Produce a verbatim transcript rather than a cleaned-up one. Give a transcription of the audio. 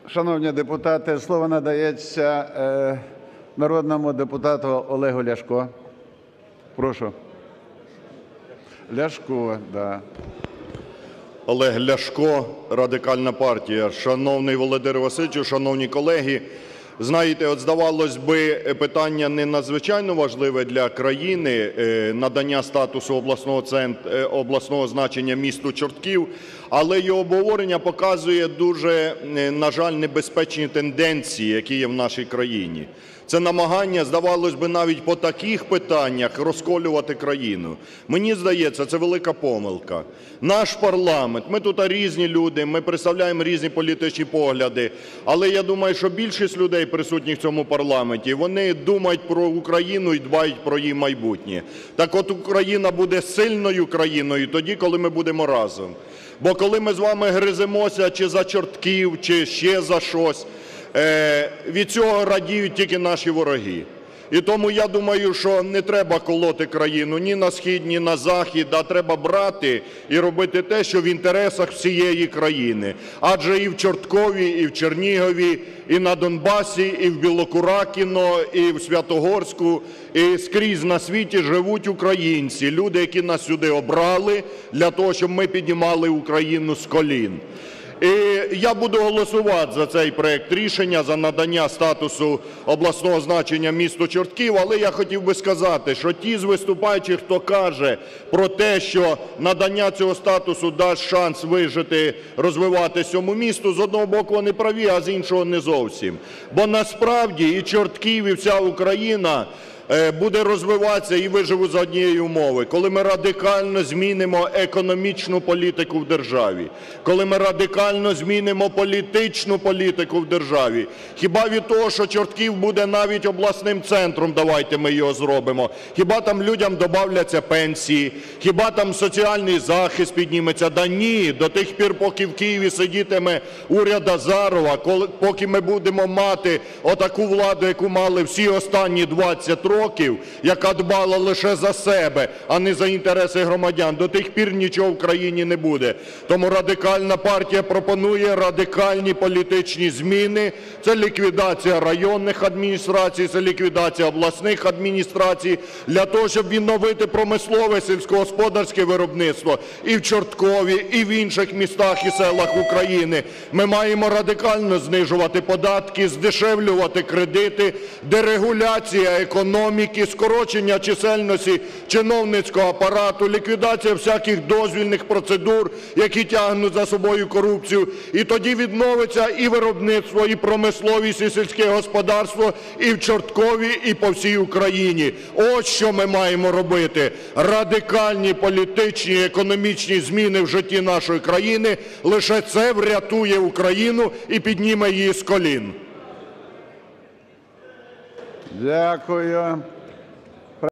Шановні депутати, слово надається е, народному депутату Олегу Ляшко. Прошу. Ляшко, да. Олег Ляшко, Радикальна партія. Шановний Володимир Васильовичу, шановні колеги, знаєте, от здавалось би, питання не надзвичайно важливе для країни – надання статусу обласного центру, обласного значення місту Чортків, але його обговорення показує дуже, на жаль, небезпечні тенденції, які є в нашій країні. Це намагання, здавалось би, навіть по таких питаннях розколювати країну. Мені здається, це велика помилка. Наш парламент, ми тут різні люди, ми представляємо різні політичні погляди, але я думаю, що більшість людей, присутніх в цьому парламенті, вони думають про Україну і дбають про її майбутнє. Так от Україна буде сильною країною тоді, коли ми будемо разом. Бо коли ми з вами гриземося чи за Чортків, чи ще за щось, від цього радіють тільки наші вороги. І тому я думаю, що не треба колоти країну ні на схід, ні на захід, а треба брати і робити те, що в інтересах всієї країни. Адже і в Чорткові, і в Чернігові, і на Донбасі, і в Білокуракино, і в Святогорську, і скрізь на світі живуть українці, люди, які нас сюди обрали для того, щоб ми піднімали Україну з колін. І я буду голосувати за цей проект рішення, за надання статусу обласного значення місту Чортків, але я хотів би сказати, що ті з виступаючих, хто каже про те, що надання цього статусу дасть шанс вижити, розвиватися цьому місту, з одного боку вони праві, а з іншого не зовсім. Бо насправді і Чортків, і вся Україна буде розвиватися і виживуть за однієї умови, коли ми радикально змінимо економічну політику в державі, коли ми радикально змінимо політичну політику в державі. Хіба від того, що Чортків буде навіть обласним центром, давайте ми його зробимо, хіба там людям добавляться пенсії, хіба там соціальний захист підніметься? Да ні, до тих пір, поки в Києві сидітиме уряд Азарова, поки ми будемо мати отаку владу, яку мали всі останні двадцять років, років, яка дбала лише за себе, а не за інтереси громадян, до тих пір нічого в країні не буде. Тому Радикальна партія пропонує радикальні політичні зміни. Це ліквідація районних адміністрацій, це ліквідація обласних адміністрацій, для того, щоб відновити промислове сільськогосподарське виробництво і в Чорткові, і в інших містах і селах України. Ми маємо радикально знижувати податки, здешевлювати кредити, дерегуляція економіки, скорочення чисельності чиновницького апарату, ліквідація всяких дозвільних процедур, які тягнуть за собою корупцію. І тоді відновиться і виробництво, і промисловість, і сільське господарство і в Чорткові, і по всій Україні. Ось що ми маємо робити. Радикальні політичні, економічні зміни в житті нашої країни. Лише це врятує Україну і підніме її з колін. Дякую.